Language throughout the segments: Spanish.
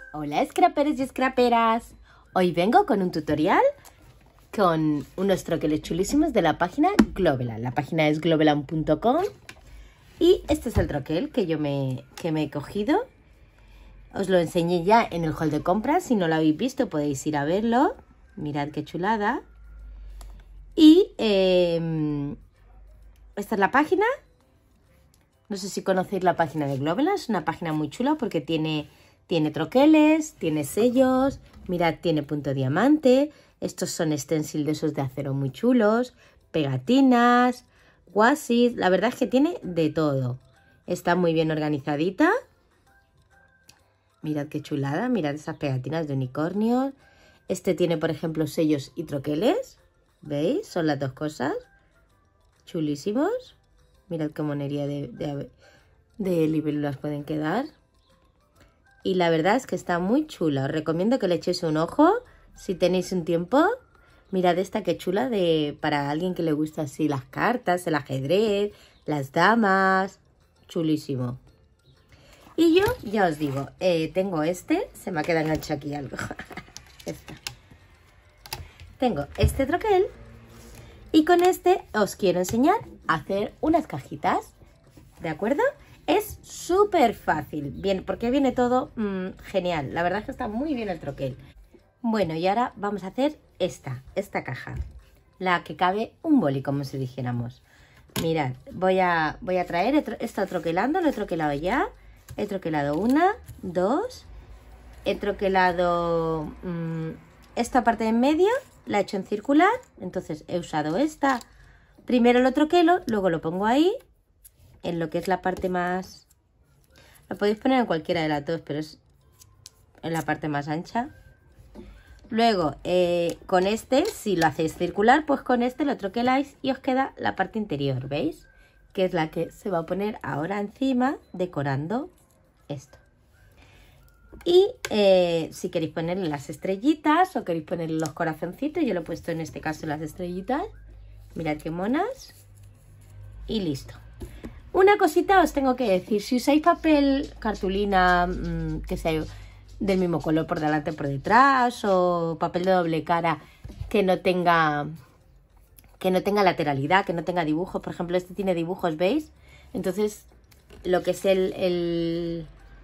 Hola scraperos y scraperas, hoy vengo con un tutorial con unos troqueles chulísimos de la página Globeland. La página es globeland.com y este es el troquel que me he cogido. Os lo enseñé ya en el haul de compras, si no lo habéis visto podéis ir a verlo. Mirad qué chulada. Y esta es la página. No sé si conocéis la página de Globeland, es una página muy chula porque tiene troqueles, tiene sellos, mirad, tiene punto diamante, estos son stencil de esos de acero muy chulos, pegatinas, washi, la verdad es que tiene de todo. Está muy bien organizadita. Mirad qué chulada, mirad esas pegatinas de unicornios. Este tiene, por ejemplo, sellos y troqueles, ¿veis? Son las dos cosas, chulísimos. Mirad qué monería de libélulas pueden quedar. Y la verdad es que está muy chula. Os recomiendo que le echéis un ojo si tenéis un tiempo. Mirad esta que chula para alguien que le gusta así las cartas, el ajedrez, las damas. Chulísimo. Y yo ya os digo, tengo se me ha quedado enganchado aquí algo. Tengo este troquel y con este os quiero enseñar a hacer unas cajitas. ¿De acuerdo? Es súper fácil, bien, porque viene todo genial. La verdad es que está muy bien el troquel. Bueno, y ahora vamos a hacer esta caja, la que cabe un boli, como si dijéramos. Mirad, voy a traer, he estado troquelando, lo he troquelado ya. He troquelado una, dos, he troquelado esta parte de en medio, la he hecho en circular, entonces he usado esta. Primero lo troquelo, luego lo pongo ahí, en lo que es la parte más... Lo podéis poner en cualquiera de las dos, pero es en la parte más ancha. Luego, con si lo hacéis circular, pues con lo troqueláis y os queda la parte interior, ¿veis? Que es la que se va a poner ahora encima, decorando esto. Y si queréis ponerle las estrellitas o queréis ponerle los corazoncitos, yo lo he puesto en este caso las estrellitas. Mirad qué monas. Y listo. Una cosita os tengo que decir, si usáis papel, cartulina, que sea del mismo color por delante y por detrás, o papel de doble cara que no tenga lateralidad, que no tenga dibujos, por ejemplo este tiene dibujos, ¿veis? Entonces lo que es el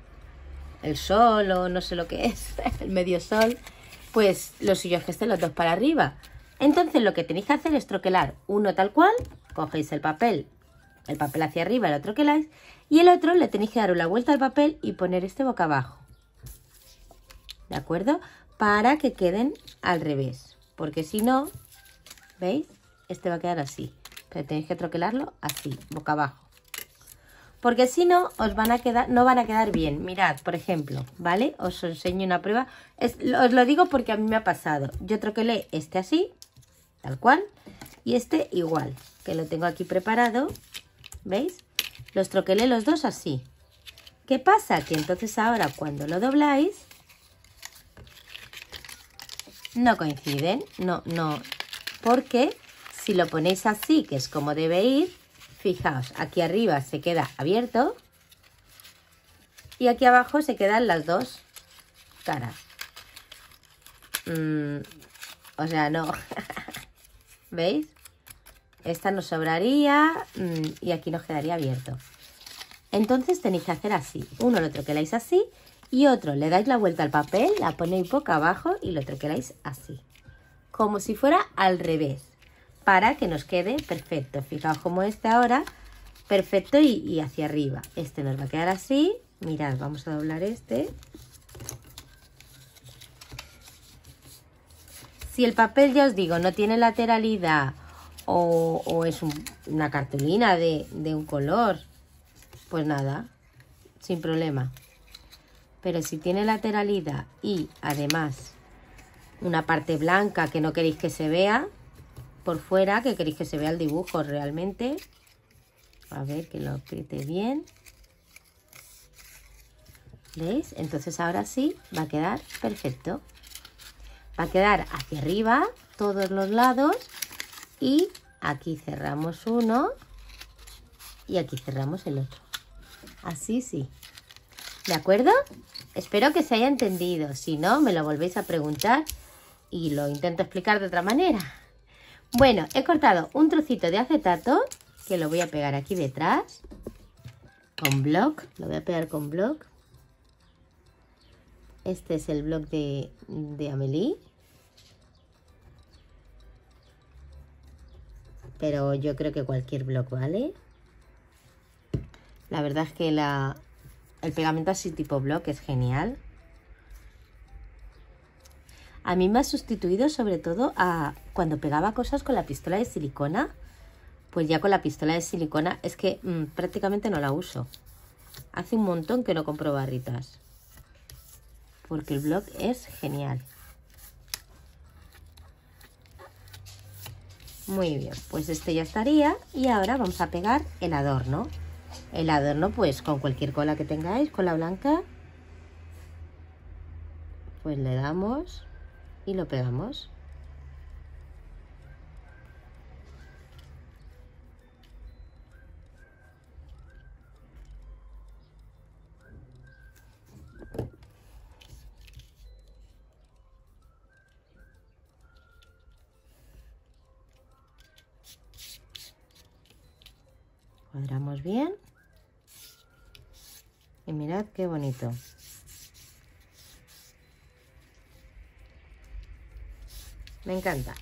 sol o no sé lo que es, el medio sol, pues lo suyo es que estén los dos para arriba. Entonces lo que tenéis que hacer es troquelar uno tal cual, cogéis el papel hacia arriba, lo troqueláis, y el otro le tenéis que dar una vuelta al papel y poner este boca abajo. ¿De acuerdo? Para que queden al revés, porque si no, ¿veis? Este va a quedar así, pero tenéis que troquelarlo así, boca abajo. Porque si no, no van a quedar bien. Mirad, por ejemplo, ¿vale? Os enseño una prueba. Os lo digo porque a mí me ha pasado. Yo troquelé este así, tal cual, y este igual, que lo tengo aquí preparado. ¿Veis? Los troquelé los dos así. ¿Qué pasa? Que entonces ahora cuando lo dobláis, no coinciden. No, porque si lo ponéis así, que es como debe ir, fijaos, aquí arriba se queda abierto y aquí abajo se quedan las dos caras. O sea, no. ¿Veis? Esta nos sobraría y aquí nos quedaría abierto. Entonces tenéis que hacer así. Uno lo troqueláis así y otro le dais la vuelta al papel, la ponéis boca abajo y lo troqueláis así. Como si fuera al revés. Para que nos quede perfecto. Fijaos como este ahora, perfecto y hacia arriba. Este nos va a quedar así. Mirad, vamos a doblar este. Si el papel, ya os digo, no tiene lateralidad o es una cartulina de un color, pues nada, sin problema. Pero si tiene lateralidad y además una parte blanca que no queréis que se vea por fuera, que queréis que se vea el dibujo realmente, a ver que lo apriete bien, ¿veis? Entonces ahora sí va a quedar perfecto, va a quedar hacia arriba todos los lados y aquí cerramos uno y aquí cerramos el otro, así sí, ¿de acuerdo? Espero que se haya entendido. Si no, me lo volvéis a preguntar y lo intento explicar de otra manera. Bueno, he cortado un trocito de acetato que lo voy a pegar aquí detrás con bloc. Lo voy a pegar con bloc. Este es el bloc de Amélie. Pero yo creo que cualquier bloc vale. La verdad es que el pegamento así tipo bloc es genial. A mí me ha sustituido sobre todo a cuando pegaba cosas con la pistola de silicona. Pues ya con la pistola de silicona es que prácticamente no la uso. Hace un montón que no compro barritas. Porque el bloc es genial. Muy bien, pues este ya estaría. Y ahora vamos a pegar el adorno. El adorno pues con cualquier cola que tengáis, cola blanca. Pues le damos y lo pegamos. Cuadramos bien. Y mirad qué bonito. Me encanta.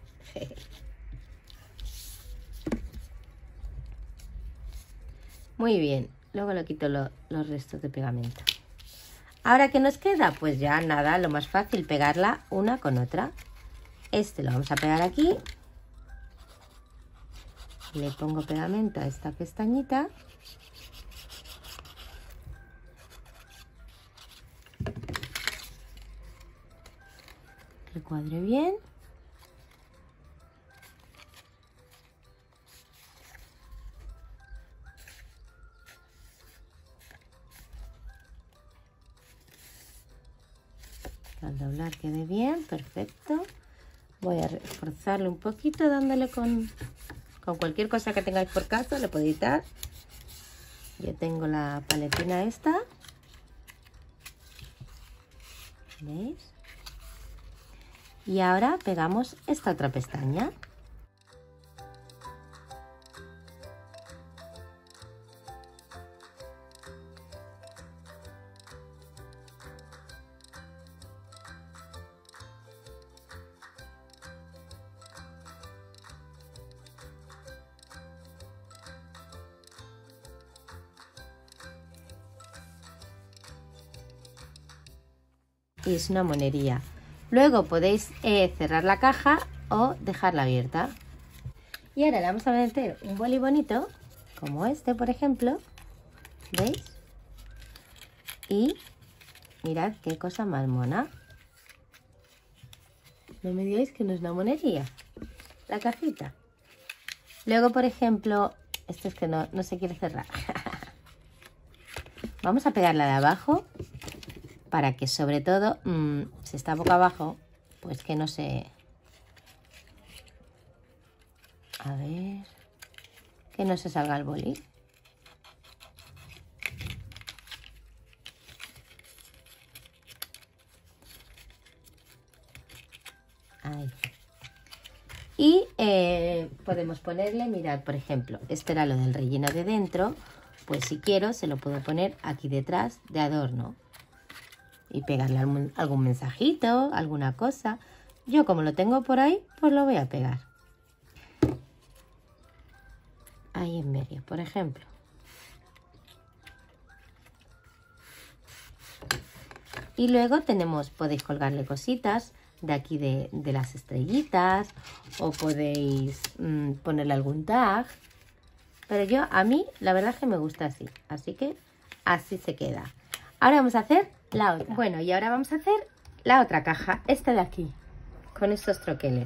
Muy bien. Luego le quito los restos de pegamento. Ahora, ¿qué nos queda? Pues ya nada, lo más fácil, pegarla una con otra. Este lo vamos a pegar aquí. Le pongo pegamento a esta pestañita. Que cuadre bien. Al doblar quede bien, perfecto. Voy a reforzarle un poquito dándole con cualquier cosa que tengáis por casa, le podéis dar. Yo tengo la paletina esta. ¿Veis? Y ahora pegamos esta otra pestaña. Y es una monería. Luego podéis cerrar la caja o dejarla abierta. Y ahora le vamos a meter un boli bonito, como este por ejemplo. ¿Veis? Y mirad qué cosa más mona. No me digáis que no es una monería la cajita. Luego por ejemplo, esto es que no se quiere cerrar. Vamos a pegarla de abajo, para que sobre todo, si está boca abajo, pues que no se... A ver... Que no se salga el boli. Ahí. Y podemos ponerle, mirad, por ejemplo, este era lo del relleno de dentro, pues si quiero se lo puedo poner aquí detrás de adorno. Y pegarle algún mensajito, alguna cosa. Yo como lo tengo por ahí, pues lo voy a pegar. Ahí en medio, por ejemplo. Y luego podéis colgarle cositas de aquí de las estrellitas. O podéis ponerle algún tag. Pero a mí, la verdad es que me gusta así. Así que así se queda. Ahora vamos a hacer la otra. Bueno, y ahora vamos a hacer la otra caja, esta de aquí, con estos troqueles.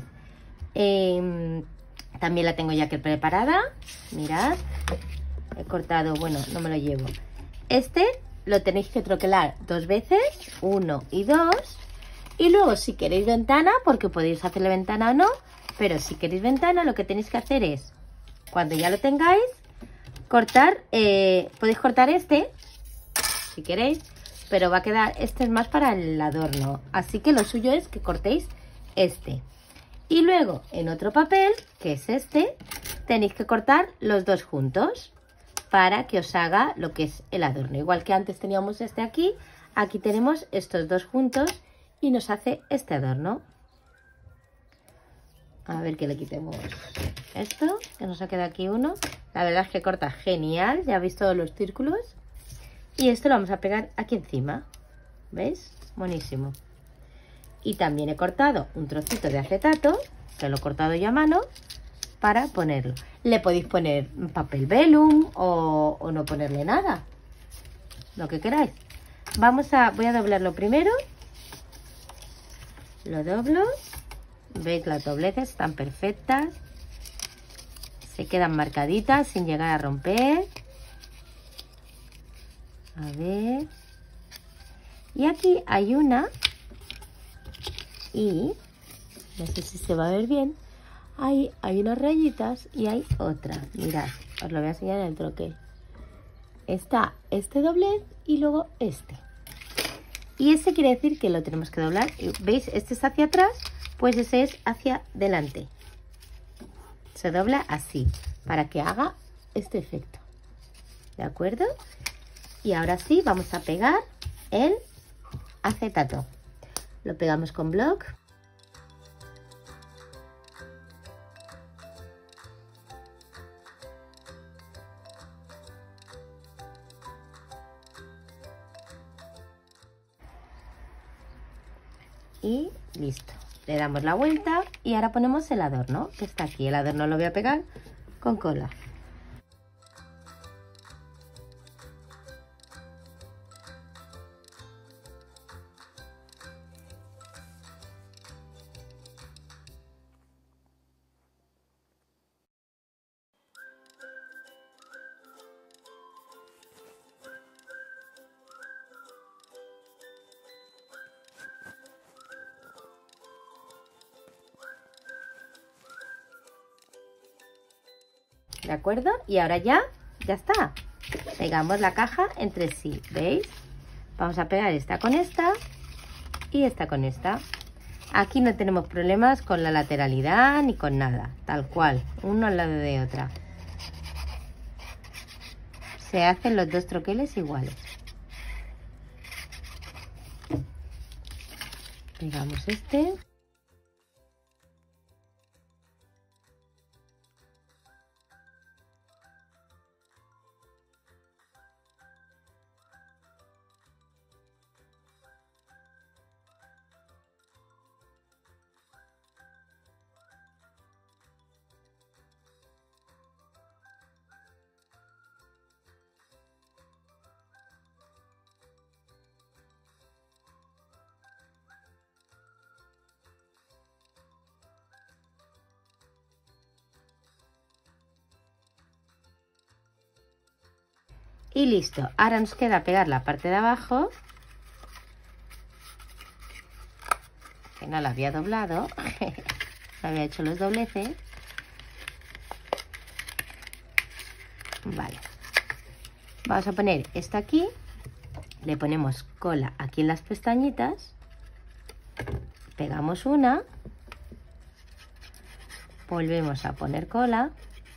También la tengo ya que preparada. Mirad, he cortado, bueno, no me lo llevo. Este lo tenéis que troquelar 2 veces, 1 y 2. Y luego si queréis ventana, porque podéis hacerle ventana o no, pero si queréis ventana lo que tenéis que hacer es, cuando ya lo tengáis, cortar, podéis cortar este, si queréis. pero va a quedar, este es más para el adorno, así que lo suyo es que cortéis este. Y luego en otro papel, que es este, tenéis que cortar los dos juntos para que os haga lo que es el adorno. Igual que antes teníamos este aquí, aquí tenemos estos dos juntos y nos hace este adorno. A ver que le quitemos esto, que nos ha quedado aquí uno. La verdad es que corta genial, ya habéis todos los círculos. Y esto lo vamos a pegar aquí encima, ¿veis? Buenísimo. Y también he cortado un trocito de acetato, que lo he cortado yo a mano, para ponerlo. Le podéis poner papel velum o no ponerle nada, lo que queráis. Voy a doblarlo primero. Lo doblo. ¿Veis? Las dobleces están perfectas. Se quedan marcaditas sin llegar a romper. A ver. Y aquí hay una. Y no sé si se va a ver bien. Ahí hay unas rayitas y hay otra. Mirad, os lo voy a enseñar en el troquel. Está este doblez y luego este. Y este quiere decir que lo tenemos que doblar. ¿Veis? Este es hacia atrás, pues ese es hacia delante. Se dobla así, para que haga este efecto. ¿De acuerdo? Y ahora sí, vamos a pegar el acetato. Lo pegamos con bloc. Y listo. Le damos la vuelta y ahora ponemos el adorno, que está aquí. El adorno lo voy a pegar con cola. ¿De acuerdo? Y ahora ya está. Pegamos la caja entre sí, ¿veis? Vamos a pegar esta con esta y esta con esta. Aquí no tenemos problemas con la lateralidad ni con nada, tal cual, uno al lado de otra. Se hacen los dos troqueles iguales. Pegamos este. Y listo. Ahora nos queda pegar la parte de abajo, que no la había doblado. No había hecho los dobleces. Vale. Vamos a poner esta aquí. Le ponemos cola aquí en las pestañitas. Pegamos una. Volvemos a poner cola.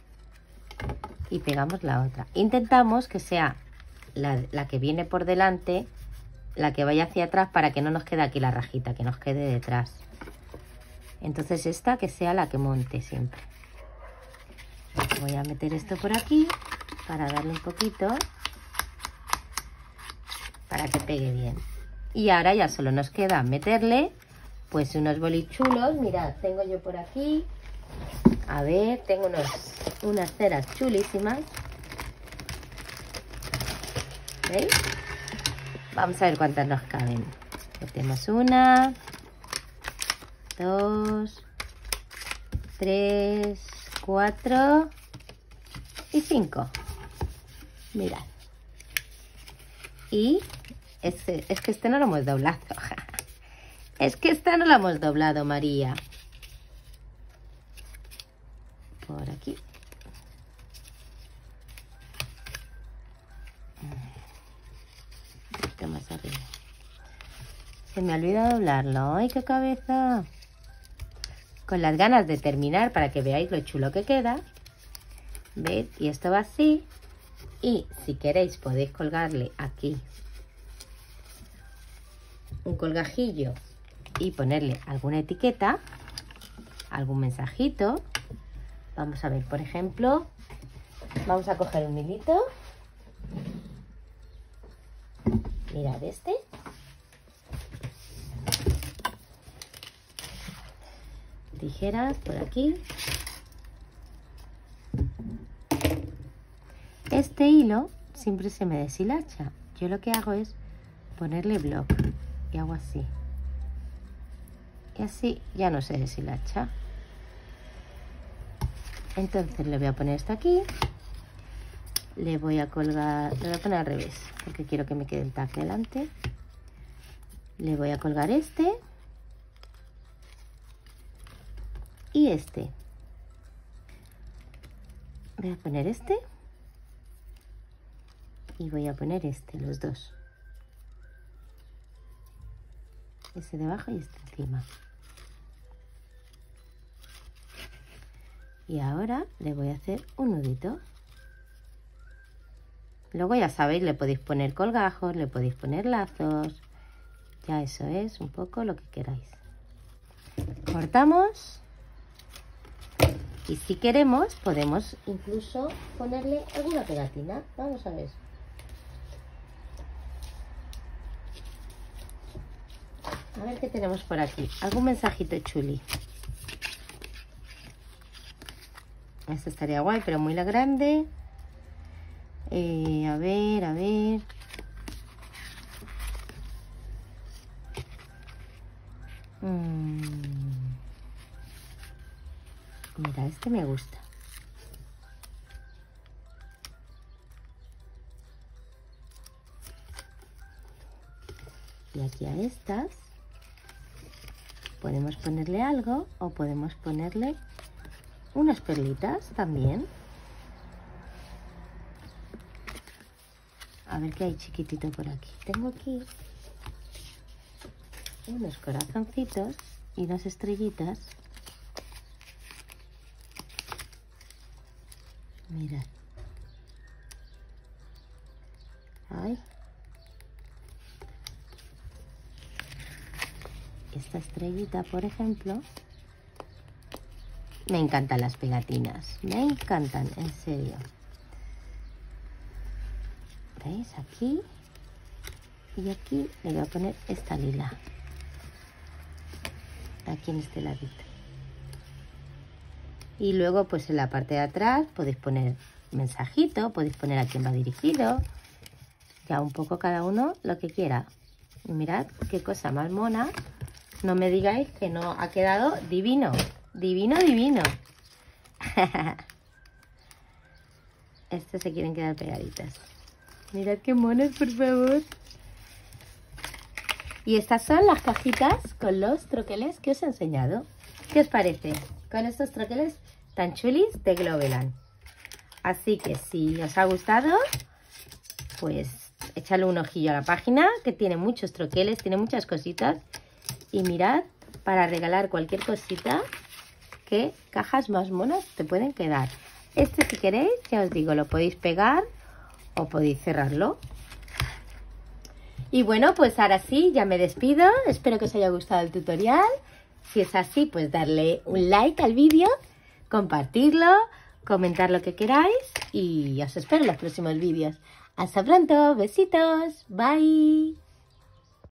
Y pegamos la otra. Intentamos que sea la que viene por delante, la que vaya hacia atrás, para que no nos quede aquí la rajita, que nos quede detrás. Entonces esta que sea la que monte siempre. Voy a meter esto por aquí para darle un poquito, para que pegue bien. Y ahora ya solo nos queda meterle pues unos bolichulos. Mirad, tengo yo por aquí, a ver, tengo unas ceras chulísimas. ¿Veis? Vamos a ver cuántas nos caben. Metemos 1, 2, 3, 4 y 5. Mirad. Y es que este no lo hemos doblado. Es que esta no la hemos doblado, María. Por aquí. Un poquito más arriba. Se me olvida doblarlo. ¡Ay, qué cabeza! Con las ganas de terminar para que veáis lo chulo que queda. ¿Veis? Y esto va así. Y si queréis podéis colgarle aquí un colgajillo y ponerle alguna etiqueta, algún mensajito. Vamos a ver, por ejemplo, vamos a coger un hilito. Mirad este. Tijeras por aquí. Este hilo siempre se me deshilacha. Yo lo que hago es ponerle block y hago así. Y así ya no se deshilacha. Entonces le voy a poner esto aquí. Le voy a colgar, le voy a poner al revés porque quiero que me quede el tag delante. Le voy a colgar este y este. Voy a poner este y voy a poner este, los dos. Este debajo y este encima. Y ahora le voy a hacer un nudito. Luego ya sabéis, le podéis poner colgajos, le podéis poner lazos. Ya eso es un poco lo que queráis. Cortamos. Y si queremos, podemos incluso ponerle alguna pegatina. Vamos a ver. A ver qué tenemos por aquí. Algún mensajito chuli. Este estaría guay, pero muy grande. A ver, a ver. Mira, este me gusta. Y aquí a estas podemos ponerle algo o podemos ponerle unas perlitas también. A ver qué hay chiquitito por aquí. Tengo aquí unos corazoncitos y unas estrellitas. Mirad. Ay. Esta estrellita, por ejemplo. Me encantan las pegatinas. Me encantan, en serio. ¿Veis? Aquí. Y aquí le voy a poner esta lila. Aquí en este ladito. Y luego pues en la parte de atrás podéis poner mensajito, podéis poner a quién va dirigido. Ya un poco cada uno lo que quiera. Y mirad qué cosa más mona. No me digáis que no ha quedado divino. Divino, divino. Estos se quieren quedar pegaditas. Mirad qué monos, por favor. Y estas son las cajitas con los troqueles que os he enseñado. ¿Qué os parece? Con estos troqueles tan chulis de Globeland. Así que si os ha gustado, pues echadle un ojillo a la página, que tiene muchos troqueles, tiene muchas cositas. Y mirad, para regalar cualquier cosita, qué cajas más monas te pueden quedar. Este, si queréis, ya os digo, lo podéis pegar o podéis cerrarlo. Y bueno, pues ahora sí, ya me despido. Espero que os haya gustado el tutorial. Si es así, pues darle un like al vídeo, compartirlo, comentar lo que queráis y os espero en los próximos vídeos. Hasta pronto, besitos, bye.